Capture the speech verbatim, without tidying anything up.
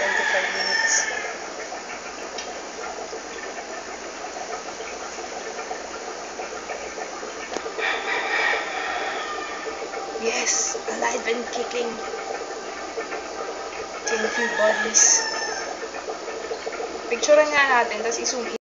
twenty-five minutes. Yes! Alive and kicking! Thank you, buddies. Picturean nga natin, tapos i-zoom in.